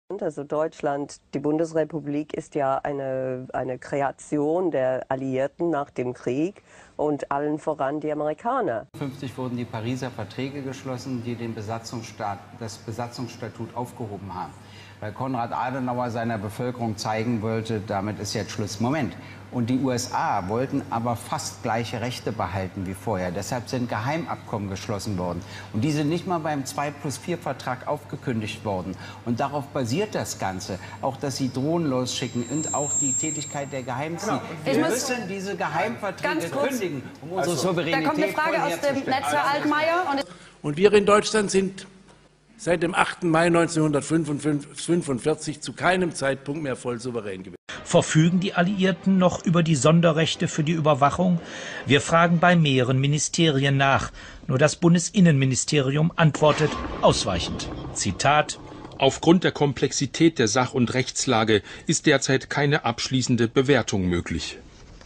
Also Deutschland, die Bundesrepublik ist ja eine Kreation der Alliierten nach dem Krieg und allen voran die Amerikaner. 1950 wurden die Pariser Verträge geschlossen, die das Besatzungsstatut aufgehoben haben. Weil Konrad Adenauer seiner Bevölkerung zeigen wollte, damit ist jetzt Schluss. Moment. Und die USA wollten aber fast gleiche Rechte behalten wie vorher. Deshalb sind Geheimabkommen geschlossen worden. Und die sind nicht mal beim 2+4-Vertrag aufgekündigt worden. Und darauf basiert das Ganze. Auch, dass sie Drohnen losschicken und auch die Tätigkeit der Geheimdienste. Wir müssen diese Geheimverträge kündigen, um unsere Souveränität da kommt eine Frage aus dem Netz, Herr Altmaier. Und wir in Deutschland sind seit dem 8. Mai 1945 zu keinem Zeitpunkt mehr voll souverän gewesen. Verfügen die Alliierten noch über die Sonderrechte für die Überwachung? Wir fragen bei mehreren Ministerien nach. Nur das Bundesinnenministerium antwortet ausweichend. Zitat: Aufgrund der Komplexität der Sach- und Rechtslage ist derzeit keine abschließende Bewertung möglich.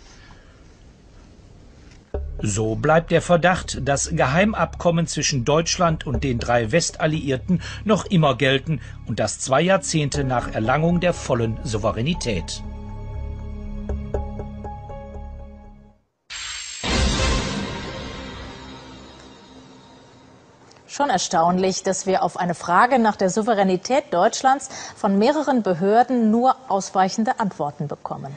So bleibt der Verdacht, dass Geheimabkommen zwischen Deutschland und den 3 Westalliierten noch immer gelten und das 2 Jahrzehnte nach Erlangung der vollen Souveränität. Schon erstaunlich, dass wir auf eine Frage nach der Souveränität Deutschlands von mehreren Behörden nur ausweichende Antworten bekommen.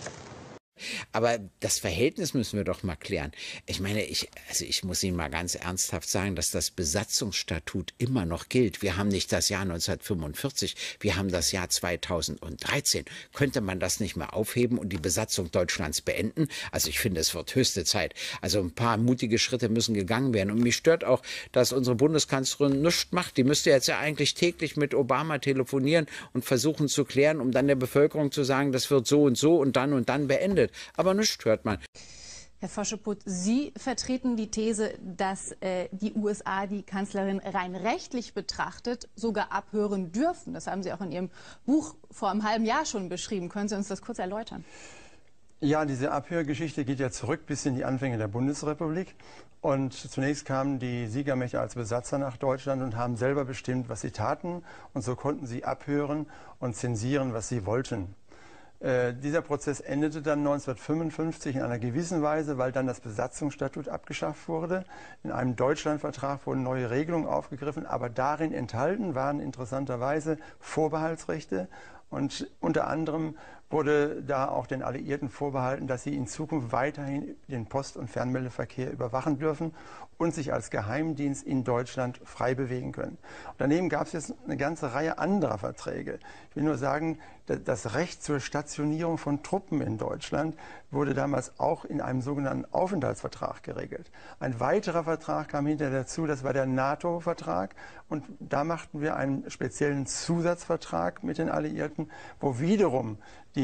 Aber das Verhältnis müssen wir doch mal klären. Ich meine, ich muss Ihnen mal ganz ernsthaft sagen, dass das Besatzungsstatut immer noch gilt. Wir haben nicht das Jahr 1945, wir haben das Jahr 2013. Könnte man das nicht mehr aufheben und die Besatzung Deutschlands beenden? Also ich finde, es wird höchste Zeit. Also ein paar mutige Schritte müssen gegangen werden. Und mich stört auch, dass unsere Bundeskanzlerin nichts macht. Die müsste jetzt ja eigentlich täglich mit Obama telefonieren und versuchen zu klären, um dann der Bevölkerung zu sagen, das wird so und dann beendet. Aber nichts hört man. Herr Foscheput, Sie vertreten die These, dass die USA die Kanzlerin rein rechtlich betrachtet sogar abhören dürfen. Das haben Sie auch in Ihrem Buch vor einem halben Jahr schon beschrieben. Können Sie uns das kurz erläutern? Ja, diese Abhörgeschichte geht ja zurück bis in die Anfänge der Bundesrepublik. Und zunächst kamen die Siegermächte als Besatzer nach Deutschland und haben selber bestimmt, was sie taten. Und so konnten sie abhören und zensieren, was sie wollten. Dieser Prozess endete dann 1955 in einer gewissen Weise, weil dann das Besatzungsstatut abgeschafft wurde. In einem Deutschlandvertrag wurden neue Regelungen aufgegriffen, aber darin enthalten waren interessanterweise Vorbehaltsrechte. Und unter anderem wurde da auch den Alliierten vorbehalten, dass sie in Zukunft weiterhin den Post- und Fernmeldeverkehr überwachen dürfen und sich als Geheimdienst in Deutschland frei bewegen können. Und daneben gab es jetzt eine ganze Reihe anderer Verträge. Ich will nur sagen, das Recht zur Stationierung von Truppen in Deutschland wurde damals auch in einem sogenannten Aufenthaltsvertrag geregelt. Ein weiterer Vertrag kam hinterher dazu, das war der NATO-Vertrag. Und da machten wir einen speziellen Zusatzvertrag mit den Alliierten, wo wiederum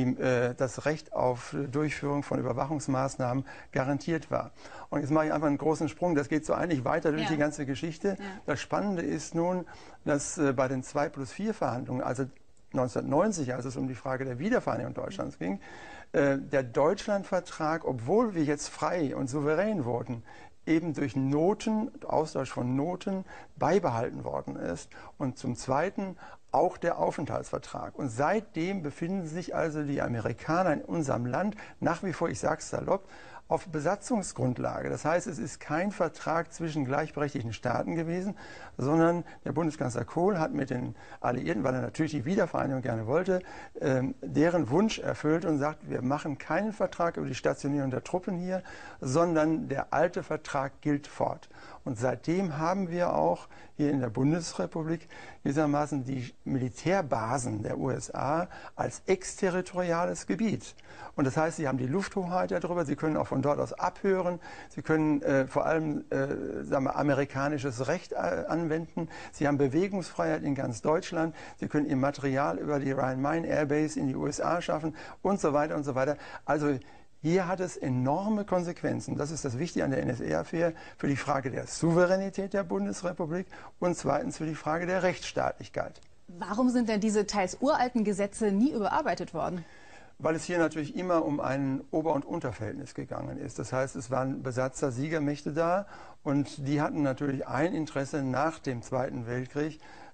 das Recht auf Durchführung von Überwachungsmaßnahmen garantiert war. Und jetzt mache ich einfach einen großen Sprung, das geht so eigentlich weiter durch die ganze Geschichte. Ja. Das Spannende ist nun, dass bei den 2+4-Verhandlungen, also 1990, als es um die Frage der Wiedervereinigung Deutschlands ging, der Deutschlandvertrag, obwohl wir jetzt frei und souverän wurden, eben durch Noten, Austausch von Noten beibehalten worden ist. Und zum Zweiten auch der Aufenthaltsvertrag. Und seitdem befinden sich also die Amerikaner in unserem Land nach wie vor, ich sage es salopp, auf Besatzungsgrundlage. Das heißt, es ist kein Vertrag zwischen gleichberechtigten Staaten gewesen, sondern der Bundeskanzler Kohl hat mit den Alliierten, weil er natürlich die Wiedervereinigung gerne wollte, deren Wunsch erfüllt und sagt, wir machen keinen Vertrag über die Stationierung der Truppen hier, sondern der alte Vertrag gilt fort. Und seitdem haben wir auch hier in der Bundesrepublik gewissermaßen die Militärbasen der USA als exterritoriales Gebiet. Und das heißt, sie haben die Lufthoheit darüber, sie können auch von dort aus abhören, sie können vor allem sagen wir, amerikanisches Recht anwenden, sie haben Bewegungsfreiheit in ganz Deutschland, sie können ihr Material über die Rhein-Main Airbase in die USA schaffen und so weiter und so weiter. Also hier hat es enorme Konsequenzen. Das ist das Wichtige an der NSA-Affäre für die Frage der Souveränität der Bundesrepublik und zweitens für die Frage der Rechtsstaatlichkeit. Warum sind denn diese teils uralten Gesetze nie überarbeitet worden? Weil es hier natürlich immer um ein Ober- und Unterverhältnis gegangen ist. Das heißt, es waren Besatzer-Siegermächte da und die hatten natürlich ein Interesse nach dem Zweiten Weltkrieg,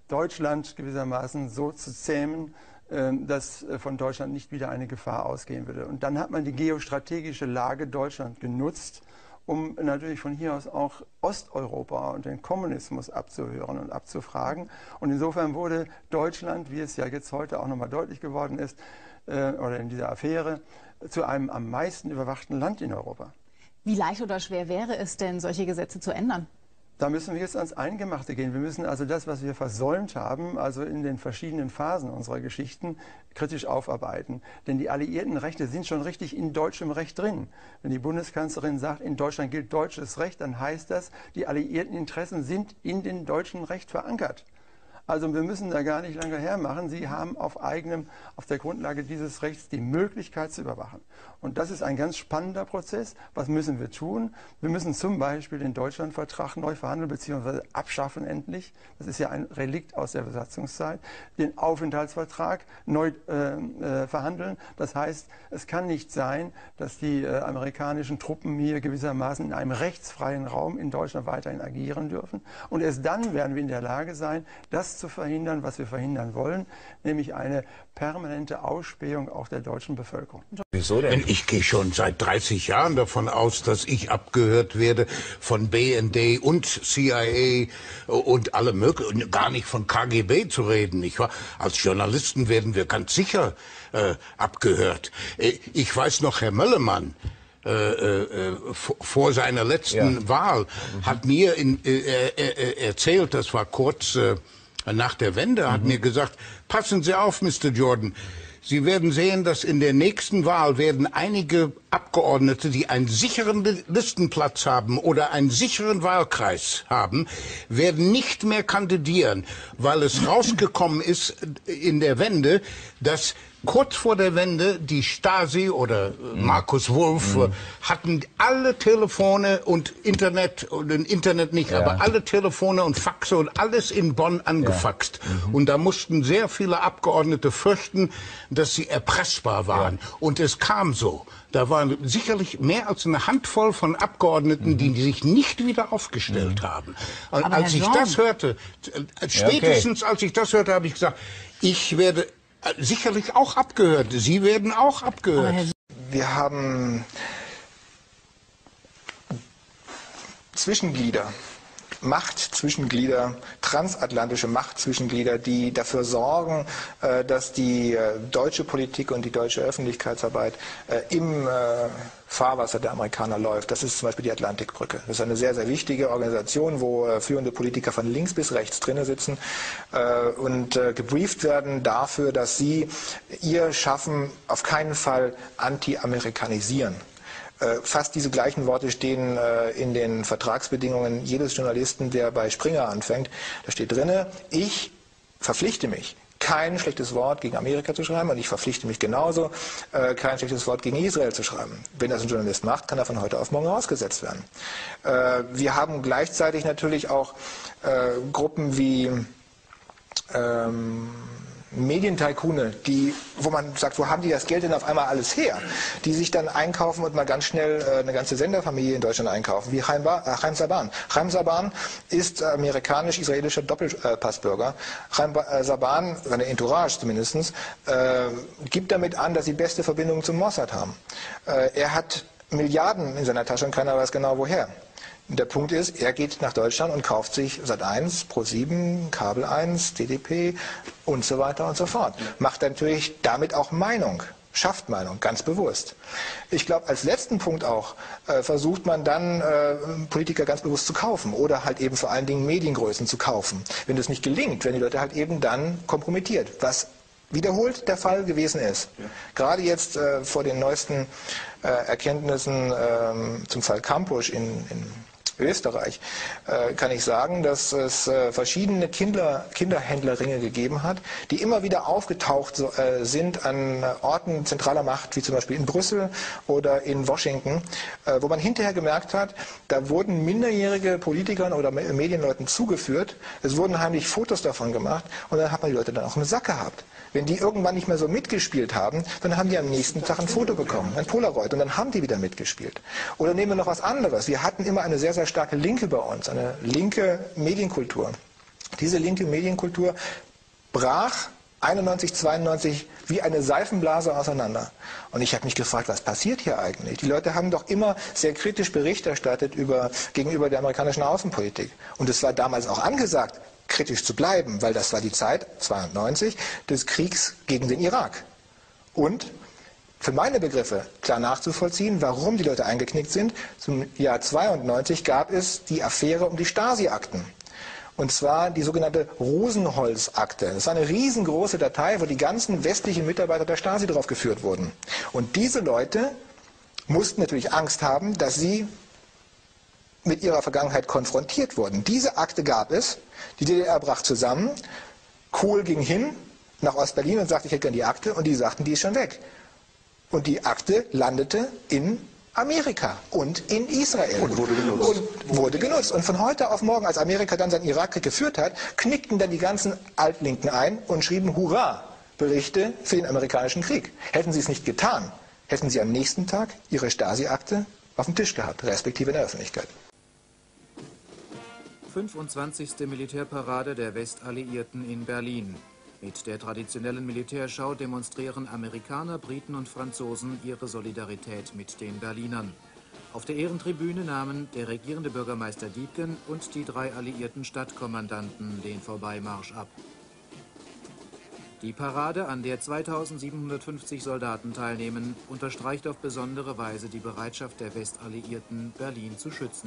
Deutschland gewissermaßen so zu zähmen, dass von Deutschland nicht wieder eine Gefahr ausgehen würde. Und dann hat man die geostrategische Lage Deutschland genutzt, um natürlich von hier aus auch Osteuropa und den Kommunismus abzuhören und abzufragen. Und insofern wurde Deutschland, wie es ja jetzt heute auch nochmal deutlich geworden ist, oder in dieser Affäre, zu einem am meisten überwachten Land in Europa. Wie leicht oder schwer wäre es denn, solche Gesetze zu ändern? Da müssen wir jetzt ans Eingemachte gehen. Wir müssen also das, was wir versäumt haben, also in den verschiedenen Phasen unserer Geschichten, kritisch aufarbeiten. Denn die alliierten Rechte sind schon richtig in deutschem Recht drin. Wenn die Bundeskanzlerin sagt, in Deutschland gilt deutsches Recht, dann heißt das, die alliierten Interessen sind in dem deutschen Recht verankert. Also wir müssen da gar nicht lange hermachen. Sie haben auf der Grundlage dieses Rechts die Möglichkeit zu überwachen. Und das ist ein ganz spannender Prozess. Was müssen wir tun? Wir müssen zum Beispiel den Deutschlandvertrag neu verhandeln bzw. abschaffen endlich. Das ist ja ein Relikt aus der Besatzungszeit. Den Aufenthaltsvertrag neu verhandeln. Das heißt, es kann nicht sein, dass die amerikanischen Truppen hier gewissermaßen in einem rechtsfreien Raum in Deutschland weiterhin agieren dürfen. Und erst dann werden wir in der Lage sein, das zu verhindern, was wir verhindern wollen, nämlich eine permanente Ausspähung auch der deutschen Bevölkerung. Wieso denn? Ich gehe schon seit 30 Jahren davon aus, dass ich abgehört werde von BND und CIA und alle möglichen, gar nicht von KGB zu reden, nicht wahr? Als Journalisten werden wir ganz sicher abgehört. Ich weiß noch, Herr Möllemann, vor seiner letzten Wahl hat mir erzählt, das war kurz nach der Wende, hat mir gesagt, passen Sie auf, Mr. Jordan, Sie werden sehen, dass in der nächsten Wahl werden einige Abgeordnete, die einen sicheren Listenplatz haben oder einen sicheren Wahlkreis haben, werden nicht mehr kandidieren, weil es rausgekommen ist in der Wende, dass kurz vor der Wende die Stasi oder Markus Wolf hatten alle Telefone und Internet nicht, aber alle Telefone und Faxe und alles in Bonn angefaxt. Und da mussten sehr viele Abgeordnete fürchten, dass sie erpressbar waren. Und es kam so. Da waren sicherlich mehr als eine Handvoll von Abgeordneten, die sich nicht wieder aufgestellt haben. Und als ich das hörte, spätestens als ich das hörte, habe ich gesagt, ich werde sicherlich auch abgehört. Sie werden auch abgehört. Wir haben Zwischenglieder, Machtzwischenglieder, transatlantische Machtzwischenglieder, die dafür sorgen, dass die deutsche Politik und die deutsche Öffentlichkeitsarbeit im Fahrwasser der Amerikaner läuft. Das ist zum Beispiel die Atlantikbrücke. Das ist eine sehr, sehr wichtige Organisation, wo führende Politiker von links bis rechts drinnen sitzen und gebrieft werden dafür, dass sie ihr Schaffen auf keinen Fall anti-amerikanisieren. Fast diese gleichen Worte stehen in den Vertragsbedingungen jedes Journalisten, der bei Springer anfängt. Da steht drinne, ich verpflichte mich, kein schlechtes Wort gegen Amerika zu schreiben und ich verpflichte mich genauso, kein schlechtes Wort gegen Israel zu schreiben. Wenn das ein Journalist macht, kann er von heute auf morgen rausgesetzt werden. Wir haben gleichzeitig natürlich auch Gruppen wie Medientycoone, wo man sagt, wo haben die das Geld denn auf einmal alles her? Die sich dann einkaufen und mal ganz schnell eine ganze Senderfamilie in Deutschland einkaufen, wie Chaim Saban. Chaim Saban ist amerikanisch-israelischer Doppelpassbürger. Chaim Saban, seine Entourage zumindest, gibt damit an, dass sie beste Verbindungen zum Mossad haben. Er hat Milliarden in seiner Tasche und keiner weiß genau woher. Der Punkt ist, er geht nach Deutschland und kauft sich Sat.1, Pro7, Kabel 1, DDP und so weiter und so fort. Macht natürlich damit auch Meinung, schafft Meinung, ganz bewusst. Ich glaube, als letzten Punkt auch versucht man dann, Politiker ganz bewusst zu kaufen oder halt eben vor allen Dingen Mediengrößen zu kaufen. Wenn das nicht gelingt, werden die Leute halt eben dann kompromittiert, was wiederholt der Fall gewesen ist. Gerade jetzt vor den neuesten Erkenntnissen zum Fall Kampusch in Österreich, kann ich sagen, dass es verschiedene Kinderhändlerringe gegeben hat, die immer wieder aufgetaucht sind an Orten zentraler Macht, wie zum Beispiel in Brüssel oder in Washington, wo man hinterher gemerkt hat, da wurden minderjährige Politikern oder Medienleuten zugeführt, es wurden heimlich Fotos davon gemacht und dann hat man die Leute dann auch im Sack gehabt. Wenn die irgendwann nicht mehr so mitgespielt haben, dann haben die am nächsten Tag ein Foto bekommen, ein Polaroid, und dann haben die wieder mitgespielt. Oder nehmen wir noch was anderes. Wir hatten immer eine sehr, sehr starke Linke bei uns, eine linke Medienkultur. Diese linke Medienkultur brach 91, 92 wie eine Seifenblase auseinander. Und ich habe mich gefragt, was passiert hier eigentlich? Die Leute haben doch immer sehr kritisch Bericht erstattet gegenüber der amerikanischen Außenpolitik. Und es war damals auch angesagt, kritisch zu bleiben, weil das war die Zeit, 92, des Kriegs gegen den Irak. Und für meine Begriffe klar nachzuvollziehen, warum die Leute eingeknickt sind. Zum Jahr 92 gab es die Affäre um die Stasi-Akten. Und zwar die sogenannte Rosenholz-Akte. Das war eine riesengroße Datei, wo die ganzen westlichen Mitarbeiter der Stasi drauf geführt wurden. Und diese Leute mussten natürlich Angst haben, dass sie mit ihrer Vergangenheit konfrontiert wurden. Diese Akte gab es, die DDR brach zusammen, Kohl ging hin nach Ostberlin und sagte, ich hätte gerne die Akte, und die sagten, die ist schon weg. Und die Akte landete in Amerika und in Israel. Und wurde genutzt. Und von heute auf morgen, als Amerika dann seinen Irakkrieg geführt hat, knickten dann die ganzen Altlinken ein und schrieben Hurra, Berichte für den amerikanischen Krieg. Hätten sie es nicht getan, hätten sie am nächsten Tag ihre Stasi-Akte auf dem Tisch gehabt, respektive in der Öffentlichkeit. 25. Militärparade der Westalliierten in Berlin. Mit der traditionellen Militärschau demonstrieren Amerikaner, Briten und Franzosen ihre Solidarität mit den Berlinern. Auf der Ehrentribüne nahmen der regierende Bürgermeister Diepgen und die 3 alliierten Stadtkommandanten den Vorbeimarsch ab. Die Parade, an der 2750 Soldaten teilnehmen, unterstreicht auf besondere Weise die Bereitschaft der Westalliierten, Berlin zu schützen.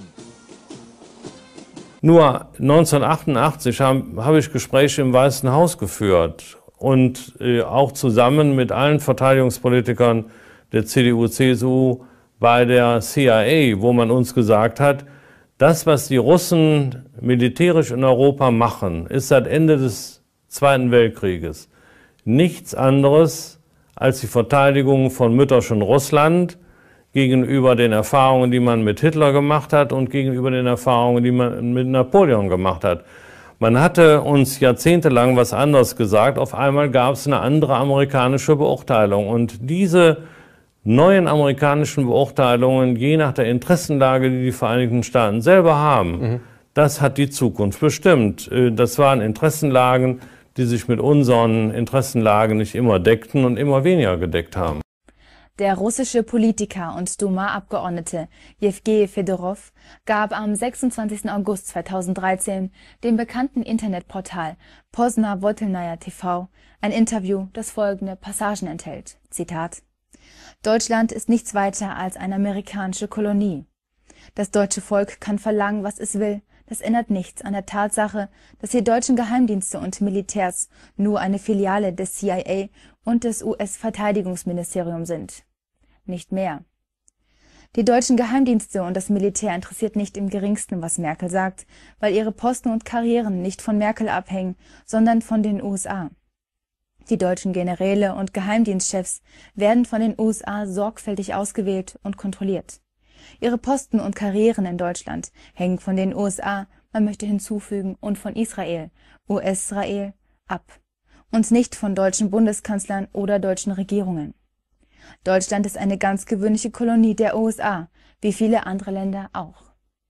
Nur 1988 habe ich Gespräche im Weißen Haus geführt und auch zusammen mit allen Verteidigungspolitikern der CDU, CSU bei der CIA, wo man uns gesagt hat, das, was die Russen militärisch in Europa machen, ist seit Ende des Zweiten Weltkrieges nichts anderes als die Verteidigung von mütterchen Russland gegenüber den Erfahrungen, die man mit Hitler gemacht hat und gegenüber den Erfahrungen, die man mit Napoleon gemacht hat. Man hatte uns jahrzehntelang was anderes gesagt, auf einmal gab es eine andere amerikanische Beurteilung. Und diese neuen amerikanischen Beurteilungen, je nach der Interessenlage, die die Vereinigten Staaten selber haben, das hat die Zukunft bestimmt. Das waren Interessenlagen, die sich mit unseren Interessenlagen nicht immer deckten und immer weniger gedeckt haben. Der russische Politiker und Duma-Abgeordnete Jewgeni Fedorow gab am 26. August 2013 dem bekannten Internetportal Poznawotelnaya TV ein Interview, das folgende Passagen enthält. Zitat: Deutschland ist nichts weiter als eine amerikanische Kolonie. Das deutsche Volk kann verlangen, was es will. Das ändert nichts an der Tatsache, dass die deutschen Geheimdienste und Militärs nur eine Filiale des CIA und des US-Verteidigungsministeriums sind. Nicht mehr. Die deutschen Geheimdienste und das Militär interessiert nicht im geringsten, was Merkel sagt, weil ihre Posten und Karrieren nicht von Merkel abhängen, sondern von den USA. Die deutschen Generäle und Geheimdienstchefs werden von den USA sorgfältig ausgewählt und kontrolliert. Ihre Posten und Karrieren in Deutschland hängen von den USA, man möchte hinzufügen, und von Israel, US-Israel, ab. Und nicht von deutschen Bundeskanzlern oder deutschen Regierungen. Deutschland ist eine ganz gewöhnliche Kolonie der USA, wie viele andere Länder auch.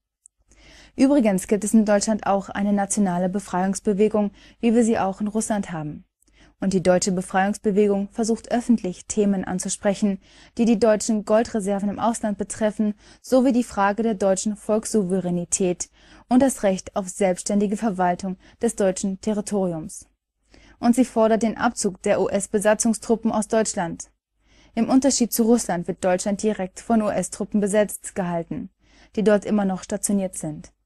Übrigens gibt es in Deutschland auch eine nationale Befreiungsbewegung, wie wir sie auch in Russland haben. Und die deutsche Befreiungsbewegung versucht öffentlich Themen anzusprechen, die die deutschen Goldreserven im Ausland betreffen, sowie die Frage der deutschen Volkssouveränität und das Recht auf selbstständige Verwaltung des deutschen Territoriums. Und sie fordert den Abzug der US-Besatzungstruppen aus Deutschland. Im Unterschied zu Russland wird Deutschland direkt von US-Truppen besetzt gehalten, die dort immer noch stationiert sind.